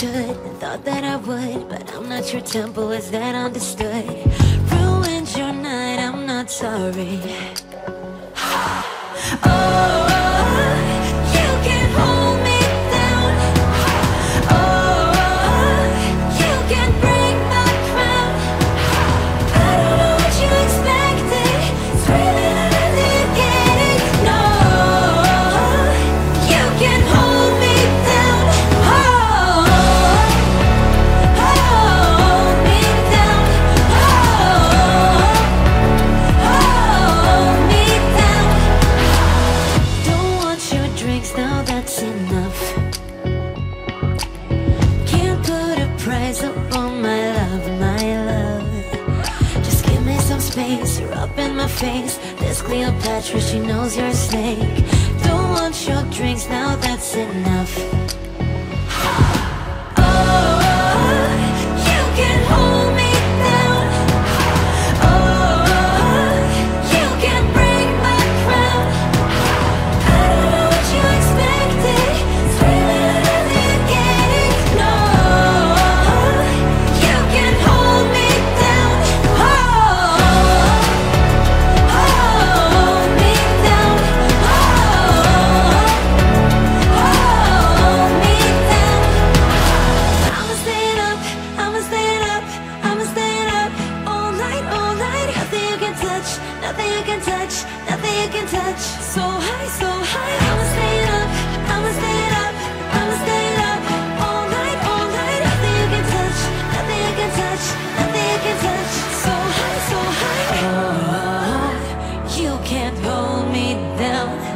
should, thought that I would, but I'm not your temple, is that understood? Ruined your night, I'm not sorry. Oh, you can hold me down. Oh, you can break my crown. I don't know what you expected. Screaming until you get it. No, you can hold me down. Hold me down. Hold me down. Don't want your drinks, now that's enough. Can't put a price up on my love, my love. Just give me some space, you're up in my face. This Cleopatra, she knows you're a snake. Don't want your drinks, now that's enough. Oh, you can hold me down. Oh, you can break my crown. I don't know what you expected. Screaming until you get it. No, you can hold me down. Hold me down. Hold me down. I'ma stay up, I'ma stay up, I'ma stay up all night, all night. Nothing you can touch, nothing you can touch, nothing you can touch. So high, so high. I'ma stay up, I'ma stay up, I'ma stay up all night, all night. Nothing you can touch, nothing you can touch, nothing you can touch. So high, so high. Oh, you can't hold me down.